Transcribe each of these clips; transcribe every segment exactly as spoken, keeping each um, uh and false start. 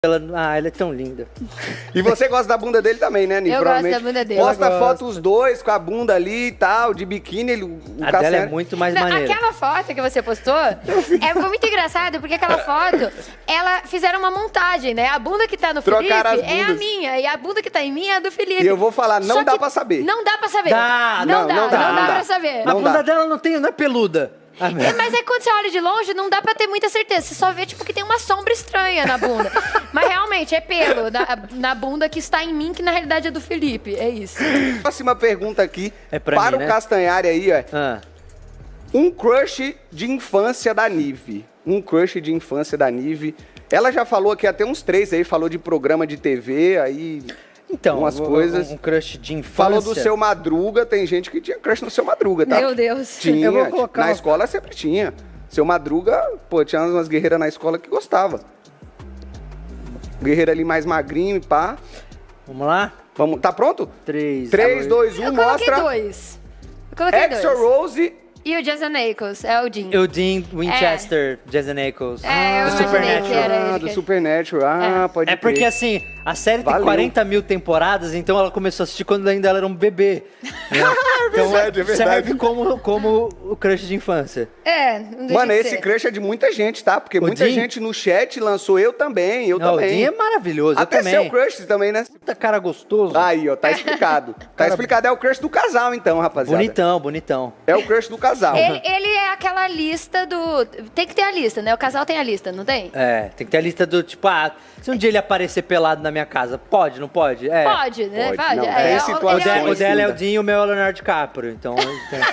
Ela, ah, ela é tão linda. E você gosta da bunda dele também, né, Nive? Eu gosto da bunda dele. Posta foto os dois com a bunda ali e tal, de biquíni. Ele, o a dela é muito mais Não, maneira. Aquela foto que você postou é muito engraçado, porque aquela foto, ela fizeram uma montagem, né? A bunda que tá no Trocaram Felipe as é a bundas. minha, e a bunda que tá em mim é a do Felipe. E eu vou falar, não Só dá que pra saber. Não dá pra saber. Dá, não, não, dá, não não dá, dá, não dá. pra saber. A Não bunda dá. dela não, tem, não é peluda. É, mas é quando você olha de longe, não dá pra ter muita certeza. Você só vê, tipo, que tem uma sombra estranha na bunda. Mas realmente, é pelo na, na bunda que está em mim, que na realidade é do Felipe. É isso. Próxima pergunta aqui, É pra para mim, o né? Castanhari aí, ó. Ah. Um crush de infância da Nive. Um crush de infância da Nive. Ela já falou aqui até uns três aí, falou de programa de T V, aí... Então, umas um, coisas. um crush de infância. Falou do Seu Madruga, tem gente que tinha crush no Seu Madruga, tá? Meu Deus. Tinha, Eu vou colocar na uma- escola sempre tinha. Seu Madruga, pô, tinha umas guerreiras na escola que gostava. Guerreiro ali mais magrinho e pá. Vamos lá? Vamos, tá pronto? Três. três, dois, um, Eu coloquei mostra. dois. Eu coloquei Exo dois. Rose. E o Jason Ackles, é o Dean. Eu, Dean Winchester, Jason Ackles. É, eu do imaginei Supernatural. que era Ah, ele do que- Supernatural. Ah, pode É porque crer. assim, a série tem Valeu. quarenta mil temporadas, então ela começou a assistir quando ainda ela era um bebê. Né? Então verdade, é verdade. serve como, como o crush de infância. É, não deixa Mano, de esse ser. crush é de muita gente, tá? Porque O muita Dean? gente no chat lançou, eu também, eu Não, o também. Dean é maravilhoso, Até eu também. seu crush também, né? Puta cara gostoso. Aí, ó, tá explicado. Tá explicado, é o crush do casal, então, rapaziada. Bonitão, bonitão. É o crush do casal. Ele, ele é aquela lista do... Tem que ter a lista, né? O casal tem a lista, não tem? É, tem que ter a lista do tipo, ah, se um dia ele aparecer pelado na minha casa, pode, não pode? É. Pode, né? Pode, Pode. não, É, tem ele é situações. O, de, o dela é o ainda. Dean e o meu é o Leonardo DiCaprio, então... tem-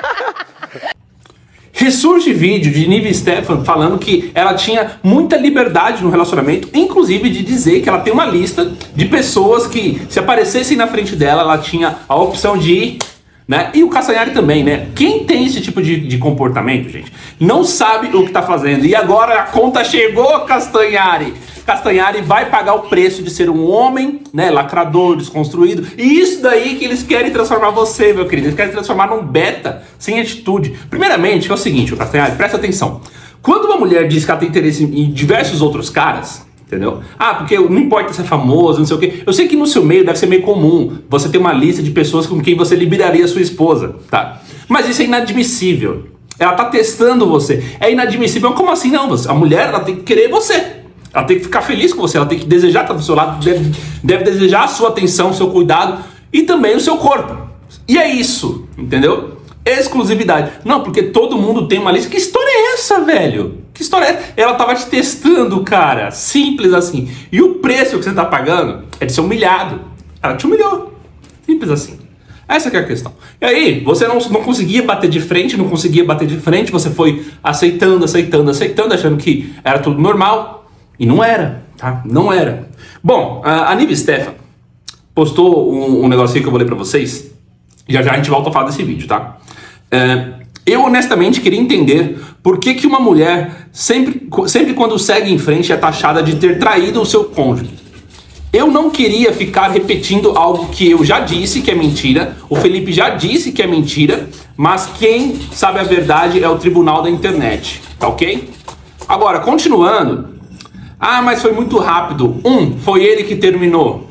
Ressurge vídeo de Nive Stefan falando que ela tinha muita liberdade no relacionamento, inclusive de dizer que ela tem uma lista de pessoas que, se aparecessem na frente dela, ela tinha a opção de ir, né? E o Castanhari também, né? Quem tem esse tipo de, de comportamento, gente, não sabe o que tá fazendo. E agora a conta chegou, Castanhari! Castanhari vai pagar o preço de ser um homem, né, lacrador, desconstruído. E isso daí que eles querem transformar você, meu querido. Eles querem transformar num beta, sem atitude. Primeiramente, é o seguinte, o Castanhari, presta atenção. Quando uma mulher diz que ela tem interesse em diversos outros caras, entendeu? Ah, porque não importa se é famoso, não sei o quê. Eu sei que no seu meio deve ser meio comum você ter uma lista de pessoas com quem você liberaria a sua esposa, tá? Mas isso é inadmissível. Ela tá testando você. É inadmissível. Como assim não? A mulher, ela tem que querer você. Ela tem que ficar feliz com você, ela tem que desejar estar do seu lado, deve, deve desejar a sua atenção, o seu cuidado e também o seu corpo. E é isso, entendeu? Exclusividade. Não, porque todo mundo tem uma lista. Que história é essa, velho? Que história é essa? Ela tava te testando, cara. Simples assim. E o preço que você tá pagando é de ser humilhado. Ela te humilhou. Simples assim. Essa que é a questão. E aí, você não, não conseguia bater de frente, não conseguia bater de frente, você foi aceitando, aceitando, aceitando, achando que era tudo normal. E não era, tá? Não era. Bom, a, a Nive Stefan postou um, um negocinho que eu vou ler pra vocês. Já já a gente volta a falar desse vídeo, tá? É, eu honestamente queria entender por que que uma mulher, sempre, sempre quando segue em frente, é taxada de ter traído o seu cônjuge. Eu não queria ficar repetindo algo que eu já disse que é mentira, o Felipe já disse que é mentira, mas quem sabe a verdade é o tribunal da internet, tá ok? Agora, continuando... Ah, mas foi muito rápido. Um, foi ele que terminou.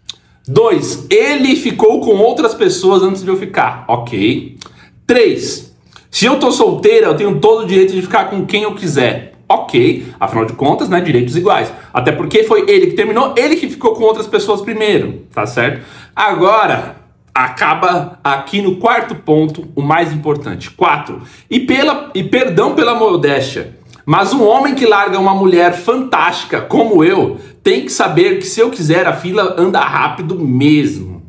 Dois, ele ficou com outras pessoas antes de eu ficar. Ok. Três, se eu tô solteira, eu tenho todo o direito de ficar com quem eu quiser. Ok. Afinal de contas, né, direitos iguais. Até porque foi ele que terminou, ele que ficou com outras pessoas primeiro. Tá certo? Agora, acaba aqui no quarto ponto, o mais importante. Quatro, e, pela, e perdão pela modéstia, mas um homem que larga uma mulher fantástica como eu tem que saber que se eu quiser a fila anda rápido mesmo.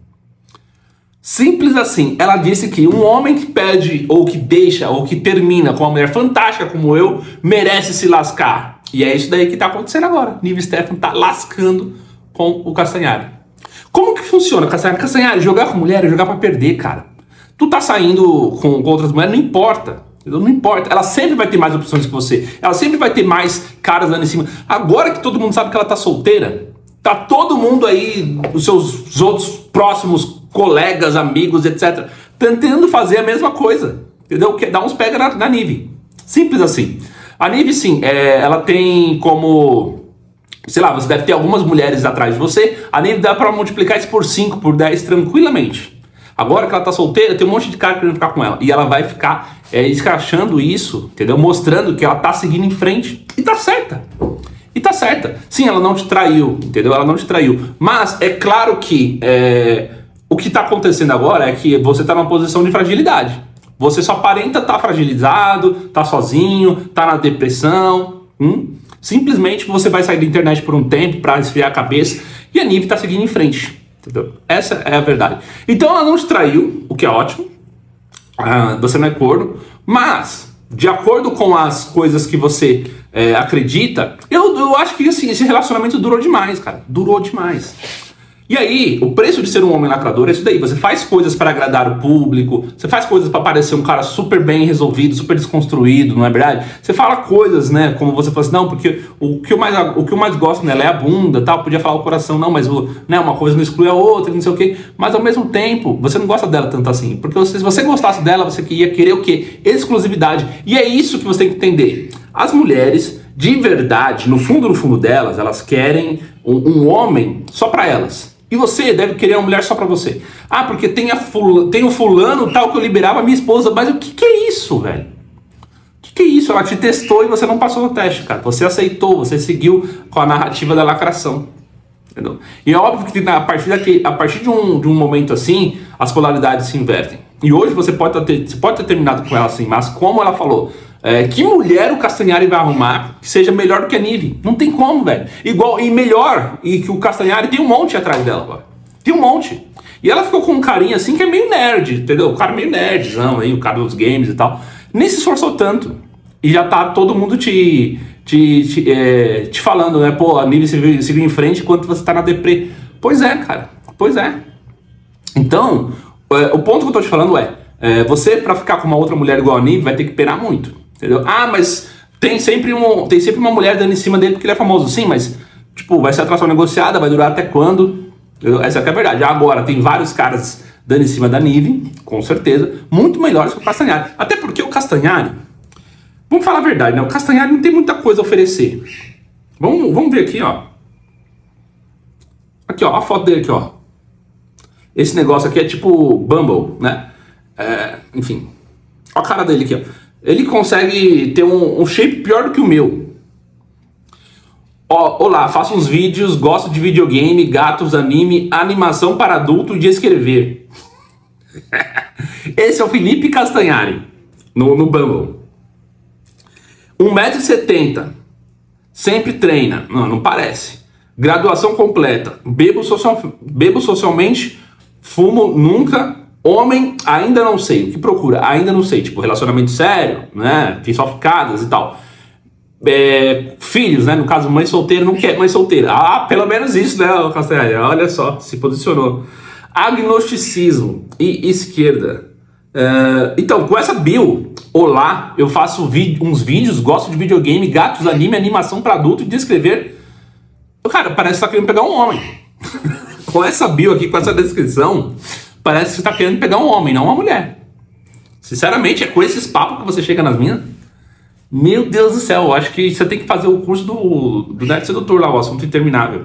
Simples assim. Ela disse que um homem que pede ou que deixa ou que termina com uma mulher fantástica como eu merece se lascar. E é isso daí que tá acontecendo agora. Nive Stefan tá lascando com o Castanhari. Como que funciona, Castanhari? Castanhari, jogar com mulher é jogar pra perder, cara. Tu tá saindo com, com outras mulheres, não importa. Não importa, ela sempre vai ter mais opções que você. Ela sempre vai ter mais caras lá em cima. Agora que todo mundo sabe que ela tá solteira, tá todo mundo aí, os seus os outros próximos colegas, amigos, etcétera, tentando fazer a mesma coisa. Entendeu? Que dá uns pega na, na Nive. Simples assim. A Nive, sim, é, ela tem como sei lá, você deve ter algumas mulheres atrás de você, a Nive dá pra multiplicar isso por cinco, por dez tranquilamente. Agora que ela tá solteira, tem um monte de cara querendo ficar com ela. E ela vai ficar é, escrachando isso, entendeu? Mostrando que ela tá seguindo em frente. E tá certa. E tá certa. Sim, ela não te traiu, entendeu? Ela não te traiu. Mas é claro que é, o que tá acontecendo agora é que você tá numa posição de fragilidade. Você só aparenta tá fragilizado, tá sozinho, tá na depressão. Hum? Simplesmente você vai sair da internet por um tempo pra esfriar a cabeça. E a Nive tá seguindo em frente. Entendeu? Essa é a verdade. Então ela não te traiu, o que é ótimo. Ah, você não é corno. Mas, de acordo com as coisas que você é, acredita, eu, eu acho que assim, esse relacionamento durou demais, cara. Durou demais. E aí, o preço de ser um homem lacrador é isso daí. Você faz coisas para agradar o público, você faz coisas para parecer um cara super bem resolvido, super desconstruído, não é verdade? Você fala coisas, né, como você fala assim, não, porque o que eu mais, o que eu mais gosto nela é a bunda, tal, podia falar o coração, não, mas o, né, uma coisa não exclui a outra, não sei o quê. Mas ao mesmo tempo, você não gosta dela tanto assim. Porque se você gostasse dela, você ia querer o quê? Exclusividade. E é isso que você tem que entender. As mulheres, de verdade, no fundo, no fundo delas, elas querem um, um homem só para elas. E você deve querer uma mulher só pra você. Ah, porque tem, a fula, tem o fulano tal que eu liberava a minha esposa. Mas o que, que é isso, velho? O que, que é isso? Ela te testou e você não passou no teste, cara. Você aceitou, você seguiu com a narrativa da lacração. Entendeu? E é óbvio que a partir, daqui, a partir de, um, de um momento assim, as polaridades se invertem. E hoje você pode ter, você pode ter terminado com ela assim, mas como ela falou... É, que mulher o Castanhari vai arrumar que seja melhor do que a Nive? Não tem como, velho. Igual, e melhor, e que o Castanhari tem um monte atrás dela, velho. Tem um monte. E ela ficou com um carinha assim que é meio nerd, entendeu? O cara meio nerdzão aí, o cara dos games e tal. Nem se esforçou tanto. E já tá todo mundo te, te, te, é, te falando, né? Pô, a Nive seguiu, seguiu em frente enquanto você tá na deprê. Pois é, cara. Pois é. Então, é, o ponto que eu tô te falando é, é você, pra ficar com uma outra mulher igual a Nive, vai ter que penar muito. Entendeu? Ah, mas tem sempre, um, tem sempre uma mulher dando em cima dele porque ele é famoso. Sim, mas tipo, vai ser atração negociada, vai durar até quando? Entendeu? Essa é a verdade. Agora, tem vários caras dando em cima da Nive, com certeza, muito melhores que o Castanhari. Até porque o Castanhari, vamos falar a verdade, né? O Castanhari não tem muita coisa a oferecer. Vamos, vamos ver aqui, ó. Aqui, ó, a foto dele aqui, ó. Esse negócio aqui é tipo Bumble, né? É, enfim. Olha a cara dele aqui, ó. Ele consegue ter um, um shape pior do que o meu. Ó, olá, faço uns vídeos, gosto de videogame, gatos, anime, animação para adulto e de escrever. Esse é o Felipe Castanhari, no, no Bumble. um metro e setenta. Sempre treina. Não, não parece. Graduação completa. Bebo, social, bebo socialmente, fumo nunca... Homem, ainda não sei. O que procura? Ainda não sei. Tipo, relacionamento sério, né? Tem só ficadas e tal. É, filhos, né? No caso, mãe solteira não quer mãe solteira. Ah, pelo menos isso, né, Castanhari? Olha só, se posicionou. Agnosticismo e esquerda. É, então, com essa bio, olá, eu faço vídeo, uns vídeos, gosto de videogame, gatos, anime, animação para adulto e de escrever. Cara, parece que tá querendo pegar um homem. Com essa bio aqui, com essa descrição... Parece que você tá querendo pegar um homem, não uma mulher. Sinceramente, é com esses papos que você chega nas minas. Meu Deus do céu, eu acho que você tem que fazer o curso do, do Nerd Sedutor lá, o assunto interminável.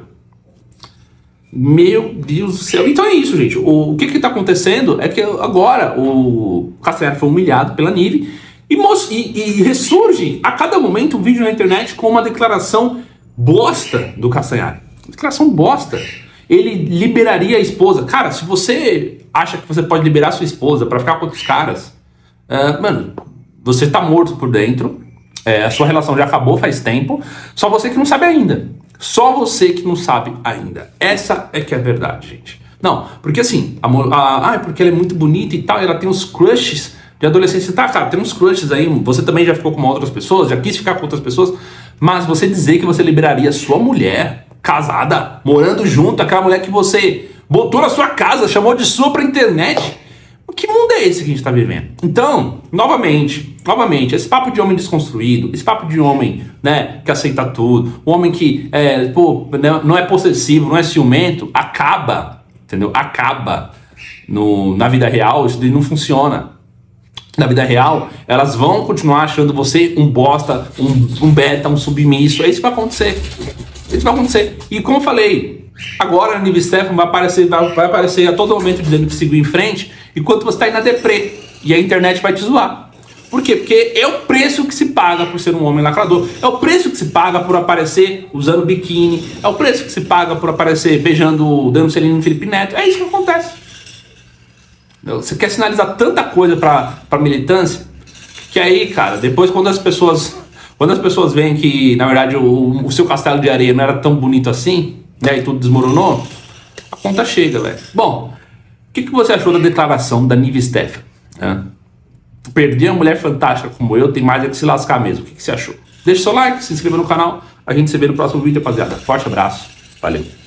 Meu Deus do céu. Então é isso, gente. O, o que que tá acontecendo é que agora o Castanhari foi humilhado pela Nive e, e, e ressurge a cada momento um vídeo na internet com uma declaração bosta do Castanhari. Declaração bosta. Ele liberaria a esposa. Cara, se você acha que você pode liberar sua esposa pra ficar com outros caras, uh, mano, você tá morto por dentro, é, a sua relação já acabou faz tempo, só você que não sabe ainda. Só você que não sabe ainda. Essa é que é a verdade, gente. Não, porque assim, a, a, ah, porque ela é muito bonita e tal, e ela tem uns crushes de adolescência. Tá, cara, tem uns crushes aí, você também já ficou com outras pessoas, já quis ficar com outras pessoas, mas você dizer que você liberaria sua mulher... casada, morando junto, aquela mulher que você botou na sua casa, chamou de sua pra internet. Que mundo é esse que a gente tá vivendo? Então, novamente, novamente, esse papo de homem desconstruído, esse papo de homem, né, que aceita tudo, um homem que é, pô, não é possessivo, não é ciumento, acaba, entendeu? Acaba. No, na vida real, isso não funciona. Na vida real, elas vão continuar achando você um bosta, um, um beta, um submisso. É isso que vai acontecer. Isso vai acontecer. E como eu falei, agora a Nive Stefan vai aparecer, vai, vai aparecer a todo momento dizendo que seguiu em frente, enquanto você tá aí na deprê. E a internet vai te zoar. Por quê? Porque é o preço que se paga por ser um homem lacrador. É o preço que se paga por aparecer usando biquíni. É o preço que se paga por aparecer beijando, dando selinho no Felipe Neto. É isso que acontece. Você quer sinalizar tanta coisa pra, pra militância, que aí, cara, depois quando as pessoas... Quando as pessoas veem que, na verdade, o, o seu castelo de areia não era tão bonito assim, né, e tudo desmoronou, a conta chega, velho. Bom, o que, que você achou da declaração da Nive Stefan? Né? Perder uma mulher fantástica como eu tem mais é que se lascar mesmo. O que, que você achou? Deixa o seu like, se inscreva no canal. A gente se vê no próximo vídeo, rapaziada. Forte abraço. Valeu.